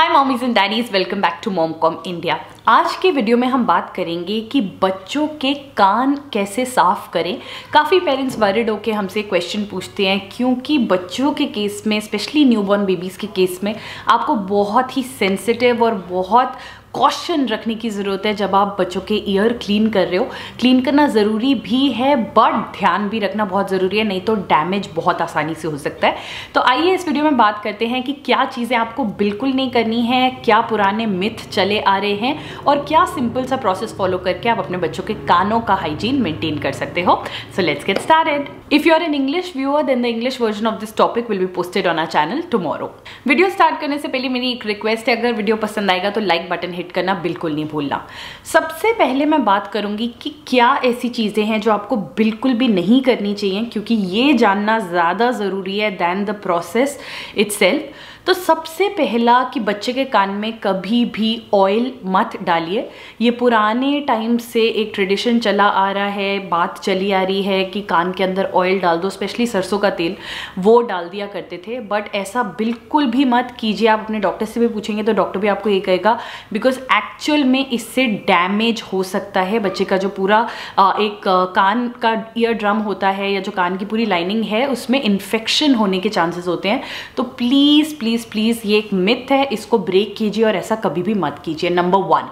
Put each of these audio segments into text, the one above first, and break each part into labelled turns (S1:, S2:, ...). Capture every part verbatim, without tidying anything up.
S1: Hi mommies and daddies, welcome back to Momcom India. आज के video में हम बात करेंगे कि बच्चों के कान कैसे साफ करें। काफ़ी पेरेंट्स वरिड होकर हमसे क्वेश्चन पूछते हैं क्योंकि बच्चों के केस में, स्पेशली न्यूबॉर्न बेबीज़ के केस में, आपको बहुत ही सेंसिटिव और बहुत कॉशन रखने की ज़रूरत है जब आप बच्चों के ईयर क्लीन कर रहे हो। क्लीन करना ज़रूरी भी है बट ध्यान भी रखना बहुत ज़रूरी है, नहीं तो डैमेज बहुत आसानी से हो सकता है। तो आइए इस वीडियो में बात करते हैं कि क्या चीज़ें आपको बिल्कुल नहीं करनी है, क्या पुराने मिथ चले आ रहे हैं और क्या सिंपल सा प्रोसेस फॉलो करके आप अपने बच्चों के कानों का हाइजीन मेंटेन कर सकते हो। So let's get started. If you are an English viewer then the English version of this topic will be posted on our channel tomorrow. Video start करने से पहले मेरी एक रिक्वेस्ट है, अगर वीडियो पसंद आएगा तो लाइक बटन हिट करना बिल्कुल नहीं भूलना। सबसे पहले मैं बात करूंगी कि क्या ऐसी चीजें हैं जो आपको बिल्कुल भी नहीं करनी चाहिए, क्योंकि ये जानना ज्यादा जरूरी है देन द प्रोसेस इटसेल्फ। तो सबसे पहला कि बच्चे के कान में कभी भी ऑयल मत डालिए। ये पुराने टाइम से एक ट्रेडिशन चला आ रहा है, बात चली आ रही है कि कान के अंदर ऑयल डाल दो, स्पेशली सरसों का तेल, वो डाल दिया करते थे। बट ऐसा बिल्कुल भी मत कीजिए। आप अपने डॉक्टर से भी पूछेंगे तो डॉक्टर भी आपको ये कहेगा, बिकॉज एक्चुअल में इससे डैमेज हो सकता है। बच्चे का जो पूरा एक कान का ईयर ड्रम होता है या जो कान की पूरी लाइनिंग है उसमें इन्फेक्शन होने के चांसेस होते हैं। तो प्लीज़ प्लीज़ प्लीज़ ये एक मिथ है, इसको ब्रेक कीजिए और ऐसा कभी भी मत कीजिए। Number one.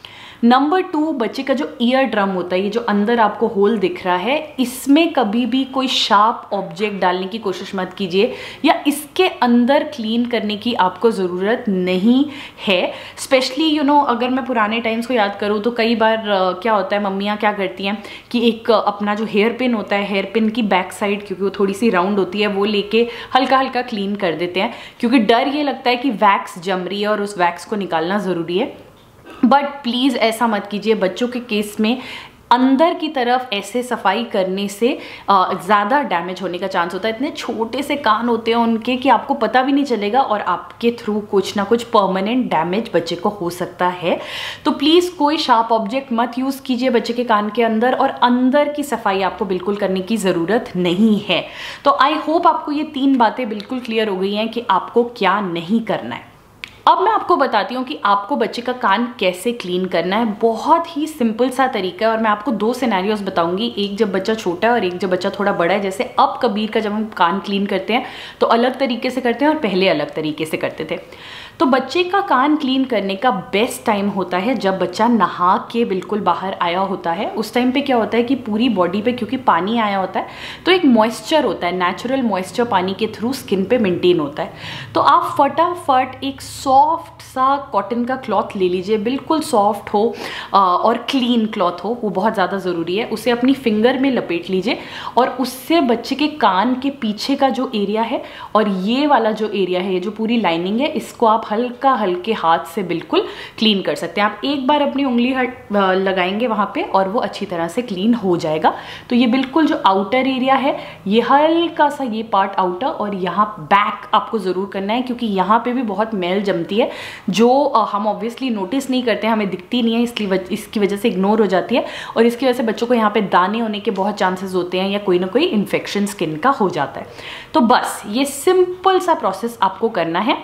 S1: नंबर टू, बच्चे का जो ईयर ड्रम होता है, ये जो अंदर आपको होल दिख रहा है, इसमें कभी भी कोई शार्प ऑब्जेक्ट डालने की कोशिश मत कीजिए या इसके अंदर क्लीन करने की आपको ज़रूरत नहीं है। स्पेशली यू नो अगर मैं पुराने टाइम्स को याद करूँ तो कई बार uh, क्या होता है, मम्मियाँ क्या करती हैं कि एक uh, अपना जो हेयर पिन होता है, हेयर पिन की बैक साइड, क्योंकि वो थोड़ी सी राउंड होती है, वो लेके हल्का हल्का क्लीन कर देते हैं, क्योंकि डर ये लगता है कि वैक्स जम रही है और उस वैक्स को निकालना ज़रूरी है। बट प्लीज़ ऐसा मत कीजिए। बच्चों के केस में अंदर की तरफ ऐसे सफाई करने से ज़्यादा डैमेज होने का चांस होता है। इतने छोटे से कान होते हैं उनके कि आपको पता भी नहीं चलेगा और आपके थ्रू कुछ ना कुछ परमानेंट डैमेज बच्चे को हो सकता है। तो प्लीज़ कोई शार्प ऑब्जेक्ट मत यूज़ कीजिए बच्चे के कान के अंदर, और अंदर की सफाई आपको बिल्कुल करने की ज़रूरत नहीं है। तो आई होप आपको ये तीन बातें बिल्कुल क्लियर हो गई हैं कि आपको क्या नहीं करना है। अब मैं आपको बताती हूँ कि आपको बच्चे का कान कैसे क्लीन करना है। बहुत ही सिंपल सा तरीका है और मैं आपको दो सिनेरियोस बताऊंगी, एक जब बच्चा छोटा है और एक जब बच्चा थोड़ा बड़ा है। जैसे अब कबीर का जब हम कान क्लीन करते हैं तो अलग तरीके से करते हैं और पहले अलग तरीके से करते थे। तो बच्चे का कान क्लीन करने का बेस्ट टाइम होता है जब बच्चा नहा के बिल्कुल बाहर आया होता है। उस टाइम पे क्या होता है कि पूरी बॉडी पे क्योंकि पानी आया होता है तो एक मॉइस्चर होता है, नेचुरल मॉइस्चर पानी के थ्रू स्किन पे मेंटेन होता है। तो आप फटाफट एक सॉफ्ट सा कॉटन का क्लॉथ ले लीजिए, बिल्कुल सॉफ्ट हो और क्लीन क्लॉथ हो, वो बहुत ज़्यादा ज़रूरी है। उसे अपनी फिंगर में लपेट लीजिए और उससे बच्चे के कान के पीछे का जो एरिया है और ये वाला जो एरिया है, ये जो पूरी लाइनिंग है, इसको आप हल्का हल्के हाथ से बिल्कुल क्लीन कर सकते हैं। आप एक बार अपनी उंगली लगाएंगे वहाँ पे और वो अच्छी तरह से क्लीन हो जाएगा। तो ये बिल्कुल जो आउटर एरिया है, ये हल्का सा ये पार्ट आउटर, और यहाँ बैक आपको ज़रूर करना है, क्योंकि यहाँ पे भी बहुत मैल जमती है जो हम ऑब्वियसली नोटिस नहीं करते हैं, हमें दिखती नहीं है, इसलिए इसकी वजह से इग्नोर हो जाती है और इसकी वजह से बच्चों को यहाँ पे दाने होने के बहुत चांसेस होते हैं या कोई ना कोई इन्फेक्शन स्किन का हो जाता है। तो बस ये सिंपल सा प्रोसेस आपको करना है।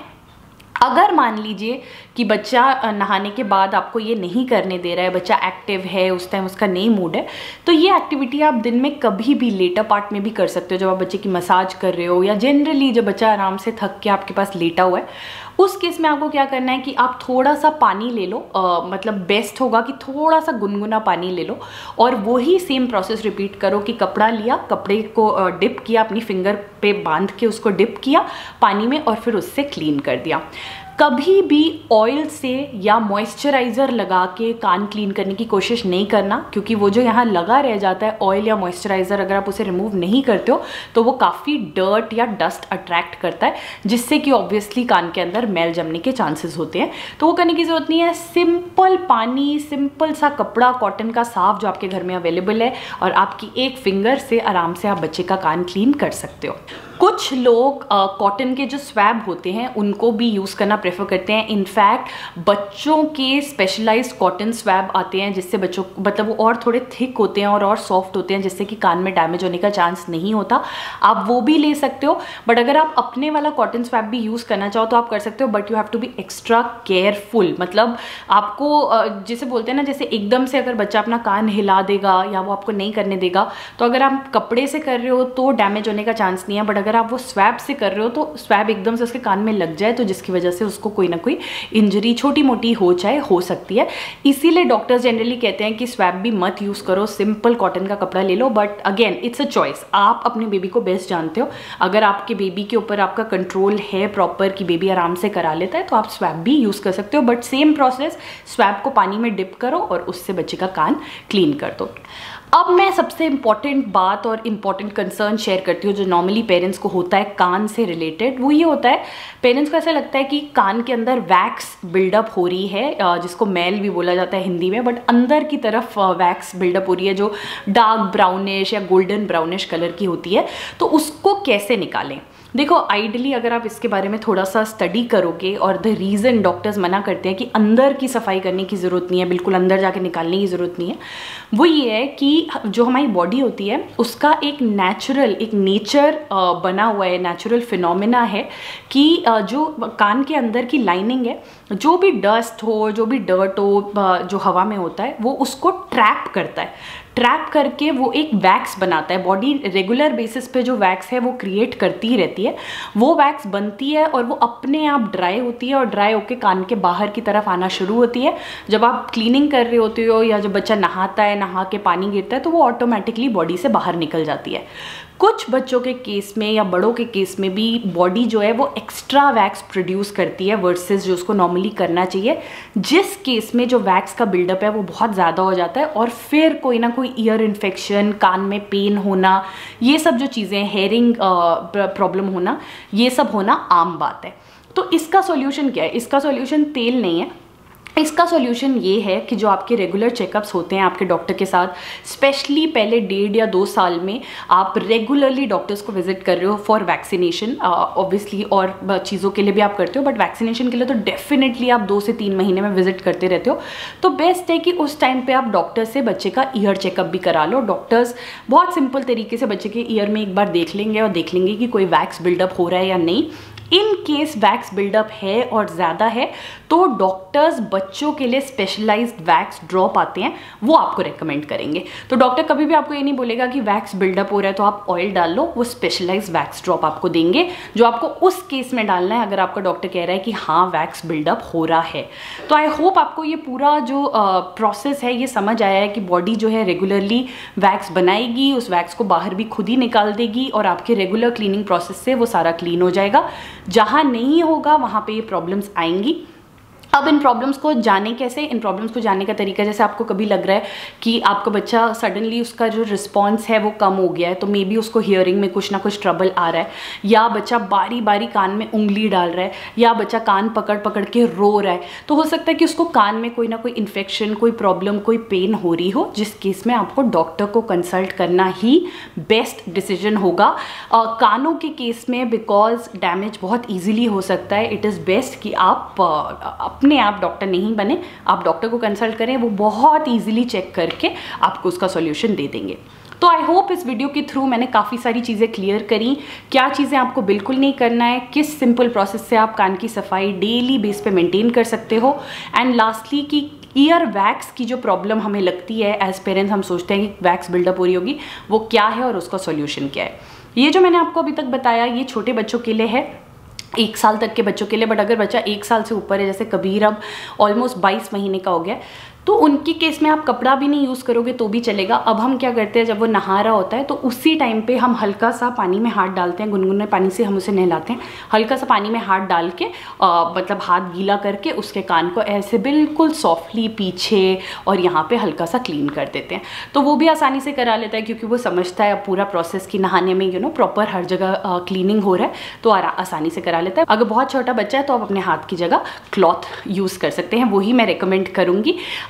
S1: अगर मान लीजिए कि बच्चा नहाने के बाद आपको ये नहीं करने दे रहा है, बच्चा एक्टिव है, उस टाइम उसका नहीं मूड है, तो ये एक्टिविटी आप दिन में कभी भी लेटर पार्ट में भी कर सकते हो। जब आप बच्चे की मसाज कर रहे हो या जनरली जब बच्चा आराम से थक के आपके पास लेटा हुआ है, उस केस में आपको क्या करना है कि आप थोड़ा सा पानी ले लो। आ, मतलब बेस्ट होगा कि थोड़ा सा गुनगुना पानी ले लो और वही सेम प्रोसेस रिपीट करो कि कपड़ा लिया, कपड़े को डिप किया, अपनी फिंगर पे बांध के उसको डिप किया पानी में और फिर उससे क्लीन कर दिया। कभी भी ऑयल से या मॉइस्चराइज़र लगा के कान क्लीन करने की कोशिश नहीं करना, क्योंकि वो जो यहाँ लगा रह जाता है ऑयल या मॉइस्चराइज़र, अगर आप उसे रिमूव नहीं करते हो तो वो काफ़ी डर्ट या डस्ट अट्रैक्ट करता है, जिससे कि ऑब्वियसली कान के अंदर मैल जमने के चांसेस होते हैं। तो वो करने की ज़रूरत नहीं है। सिंपल पानी, सिंपल सा कपड़ा कॉटन का साफ जो आपके घर में अवेलेबल है, और आपकी एक फिंगर से आराम से आप बच्चे का कान क्लीन कर सकते हो। कुछ लोग कॉटन के जो स्वैब होते हैं उनको भी यूज़ करना प्रेफर करते हैं। इनफैक्ट बच्चों के स्पेशलाइज्ड कॉटन स्वैब आते हैं जिससे बच्चों मतलब वो और थोड़े थिक होते हैं और और सॉफ्ट होते हैं, जिससे कि कान में डैमेज होने का चांस नहीं होता। आप वो भी ले सकते हो, बट अगर आप अपने वाला कॉटन स्वैब भी यूज़ करना चाहो तो आप कर सकते हो, but you have to be extra careful. मतलब आपको जैसे बोलते हैं ना, जैसे एकदम से अगर बच्चा अपना कान हिला देगा या वो आपको नहीं करने देगा, तो अगर आप कपड़े से कर रहे हो तो डैमेज होने का चांस नहीं है, बट अगर आप वो स्वैब से कर रहे हो तो स्वैब एकदम से उसके कान में लग जाए तो जिसकी वजह से उसको कोई ना कोई इंजरी छोटी मोटी हो चाहे हो सकती है। इसीलिए डॉक्टर्स जनरली कहते हैं कि स्वैब भी मत यूज़ करो, सिंपल कॉटन का कपड़ा ले लो। But again it's a choice, आप अपने बेबी को बेस्ट जानते हो। अगर आपके बेबी के ऊपर आपका कंट्रोल है प्रॉपर कि बेबी आराम से करा लेता है तो आप स्वैब भी यूज़ कर सकते हो, बट सेम प्रोसेस, स्वैब को पानी में डिप करो और उससे बच्चे का कान क्लीन कर दो। अब मैं सबसे इम्पॉर्टेंट बात और इम्पॉर्टेंट कंसर्न शेयर करती हूँ जो नॉर्मली पेरेंट्स को होता है कान से रिलेटेड। वो ये होता है, पेरेंट्स को ऐसा लगता है कि कान के अंदर वैक्स बिल्डअप हो रही है, जिसको मैल भी बोला जाता है हिंदी में, बट अंदर की तरफ वैक्स बिल्डअप हो रही है जो डार्क ब्राउनिश या गोल्डन ब्राउनिश कलर की होती है। तो उसको कैसे निकालें? देखो, आइडली अगर आप इसके बारे में थोड़ा सा स्टडी करोगे, और द रीज़न डॉक्टर्स मना करते हैं कि अंदर की सफाई करने की ज़रूरत नहीं है, बिल्कुल अंदर जाके निकालने की ज़रूरत नहीं है, वो ये है कि जो हमारी बॉडी होती है उसका एक नेचुरल, एक नेचर बना हुआ है, नेचुरल फिनोमेना है कि जो कान के अंदर की लाइनिंग है, जो भी डस्ट हो, जो भी डर्ट हो जो हवा में होता है, वो उसको ट्रैप करता है। ट्रैप करके वो एक वैक्स बनाता है। बॉडी रेगुलर बेसिस पे जो वैक्स है वो क्रिएट करती ही रहती है। वो वैक्स बनती है और वो अपने आप ड्राई होती है, और ड्राई होके कान के बाहर की तरफ आना शुरू होती है। जब आप क्लीनिंग कर रहे होते हो या जब बच्चा नहाता है, नहा के पानी गिरता है, तो वो ऑटोमेटिकली बॉडी से बाहर निकल जाती है। कुछ बच्चों के केस में या बड़ों के केस में भी बॉडी जो है वो एक्स्ट्रा वैक्स प्रोड्यूस करती है वर्सेस जो उसको नॉर्मली करना चाहिए, जिस केस में जो वैक्स का बिल्डअप है वो बहुत ज़्यादा हो जाता है, और फिर कोई ना कोई ईयर इन्फेक्शन, कान में पेन होना, ये सब जो चीज़ें, हेयरिंग प्रॉब्लम होना, ये सब होना आम बात है। तो इसका सॉल्यूशन क्या है? इसका सॉल्यूशन तेल नहीं है। इसका सॉल्यूशन ये है कि जो आपके रेगुलर चेकअप्स होते हैं आपके डॉक्टर के साथ, स्पेशली पहले डेढ़ या दो साल में आप रेगुलरली डॉक्टर्स को विजिट कर रहे हो फॉर वैक्सीनेशन, ऑब्वियसली और चीज़ों के लिए भी आप करते हो, बट वैक्सीनेशन के लिए तो डेफिनेटली आप दो से तीन महीने में विजिट करते रहते हो। तो बेस्ट है कि उस टाइम पे आप डॉक्टर से बच्चे का ईयर चेकअप भी करा लो। डॉक्टर्स बहुत सिंपल तरीके से बच्चे के ईयर में एक बार देख लेंगे और देख लेंगे कि कोई वैक्स बिल्डअप हो रहा है या नहीं। इन केस वैक्स बिल्डअप है और ज़्यादा है तो डॉक्टर्स बच्चों के लिए स्पेशलाइज्ड वैक्स ड्रॉप आते हैं, वो आपको रेकमेंड करेंगे। तो डॉक्टर कभी भी आपको ये नहीं बोलेगा कि वैक्स बिल्डअप हो रहा है तो आप ऑयल डाल लो, वो स्पेशलाइज्ड वैक्स ड्रॉप आपको देंगे जो आपको उस केस में डालना है अगर आपका डॉक्टर कह रहा है कि हाँ वैक्स बिल्डअप हो रहा है। तो आई होप आपको ये पूरा जो प्रोसेस uh, है ये समझ आया है कि बॉडी जो है रेगुलरली वैक्स बनाएगी, उस वैक्स को बाहर भी खुद ही निकाल देगी और आपके रेगुलर क्लीनिंग प्रोसेस से वो सारा क्लीन हो जाएगा। जहाँ नहीं होगा वहाँ पे ये प्रॉब्लम्स आएंगी। अब इन प्रॉब्लम्स को जाने कैसे? इन प्रॉब्लम्स को जानने का तरीका, जैसे आपको कभी लग रहा है कि आपका बच्चा सडनली उसका जो रिस्पॉन्स है वो कम हो गया है, तो मे बी उसको हियरिंग में कुछ ना कुछ ट्रबल आ रहा है, या बच्चा बारी बारी कान में उंगली डाल रहा है, या बच्चा कान पकड़ पकड़ के रो रहा है, तो हो सकता है कि उसको कान में कोई ना कोई इन्फेक्शन, कोई प्रॉब्लम, कोई पेन हो रही हो, जिस केस में आपको डॉक्टर को कंसल्ट करना ही बेस्ट डिसीजन होगा। uh, कानों के केस में बिकॉज डैमेज बहुत ईजिली हो सकता है, इट इज़ बेस्ट कि आप uh, अपने आप डॉक्टर नहीं बने, आप डॉक्टर को कंसल्ट करें, वो बहुत इजीली चेक करके आपको उसका सॉल्यूशन दे देंगे। तो आई होप इस वीडियो के थ्रू मैंने काफ़ी सारी चीज़ें क्लियर करी, क्या चीज़ें आपको बिल्कुल नहीं करना है, किस सिंपल प्रोसेस से आप कान की सफाई डेली बेस पे मेंटेन कर सकते हो, एंड लास्टली कि ईयर वैक्स की जो प्रॉब्लम हमें लगती है एज पेरेंट्स, हम सोचते हैं कि वैक्स बिल्डअप हो रही होगी, वो क्या है और उसका सॉल्यूशन क्या है। ये जो मैंने आपको अभी तक बताया ये छोटे बच्चों के लिए है, एक साल तक के बच्चों के लिए, बट अगर बच्चा एक साल से ऊपर है, जैसे कबीर अब ऑलमोस्ट बाईस महीने का हो गया, तो उनके केस में आप कपड़ा भी नहीं यूज़ करोगे तो भी चलेगा। अब हम क्या करते हैं, जब वो नहा रहा होता है तो उसी टाइम पे हम हल्का सा पानी में हाथ डालते हैं, गुनगुने पानी से हम उसे नहलाते हैं, हल्का सा पानी में हाथ डाल के आ, मतलब हाथ गीला करके उसके कान को ऐसे बिल्कुल सॉफ्टली पीछे और यहाँ पे हल्का सा क्लीन कर देते हैं। तो वो भी आसानी से करा लेता है क्योंकि वो समझता है अब पूरा प्रोसेस कि नहाने में यू नो प्रॉपर हर जगह क्लीनिंग हो रहा है, तो आसानी से करा लेता है। अगर बहुत छोटा बच्चा है तो आप अपने हाथ की जगह क्लॉथ यूज़ कर सकते हैं, वही मैं रिकमेंड करूँगी।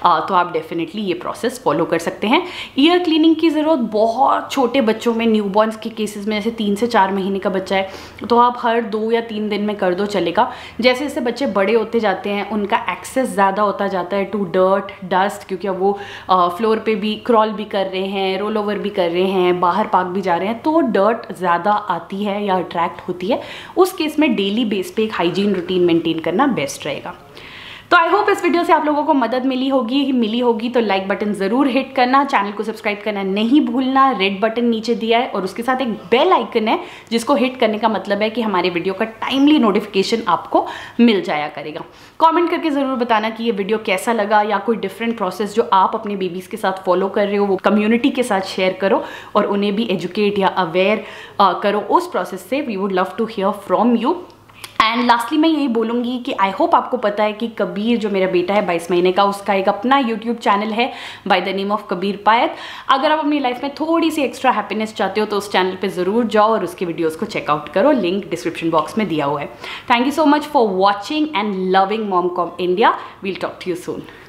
S1: तो आप डेफिनेटली ये प्रोसेस फॉलो कर सकते हैं। ईयर क्लीनिंग की ज़रूरत बहुत छोटे बच्चों में, न्यूबॉर्न्स के केसेस में, जैसे तीन से चार महीने का बच्चा है तो आप हर दो या तीन दिन में कर दो, चलेगा। जैसे जैसे बच्चे बड़े होते जाते हैं उनका एक्सेस ज़्यादा होता जाता है टू डर्ट, डस्ट, क्योंकि अब वो फ्लोर पे भी क्रॉल भी कर रहे हैं, रोल ओवर भी कर रहे हैं, बाहर पार्क भी जा रहे हैं, तो डर्ट ज़्यादा आती है या अट्रैक्ट होती है। उस केस में डेली बेस पे एक हाइजीन रूटीन मेंटेन करना बेस्ट रहेगा। तो आई होप इस वीडियो से आप लोगों को मदद मिली होगी मिली होगी तो लाइक बटन ज़रूर हिट करना, चैनल को सब्सक्राइब करना नहीं भूलना। रेड बटन नीचे दिया है और उसके साथ एक बेल आइकन है जिसको हिट करने का मतलब है कि हमारे वीडियो का टाइमली नोटिफिकेशन आपको मिल जाया करेगा। कमेंट करके ज़रूर बताना कि ये वीडियो कैसा लगा, या कोई डिफरेंट प्रोसेस जो आप अपने बेबीज़ के साथ फॉलो कर रहे हो वो कम्युनिटी के साथ शेयर करो और उन्हें भी एजुकेट या अवेयर करो उस प्रोसेस से। We would love to hear from you. And lastly मैं यही बोलूँगी कि आई होप आपको पता है कि कबीर जो मेरा बेटा है बाईस महीने का, उसका एक अपना यूट्यूब चैनल है by the name of Kabir Payat. अगर आप अपनी लाइफ में थोड़ी सी एक्स्ट्रा हैप्पीनेस चाहते हो तो उस चैनल पे ज़रूर जाओ और उसके वीडियोस को चेकआउट करो, लिंक डिस्क्रिप्शन बॉक्स में दिया हुआ है। Thank you so much for watching and loving Momcom India. We'll talk to you soon.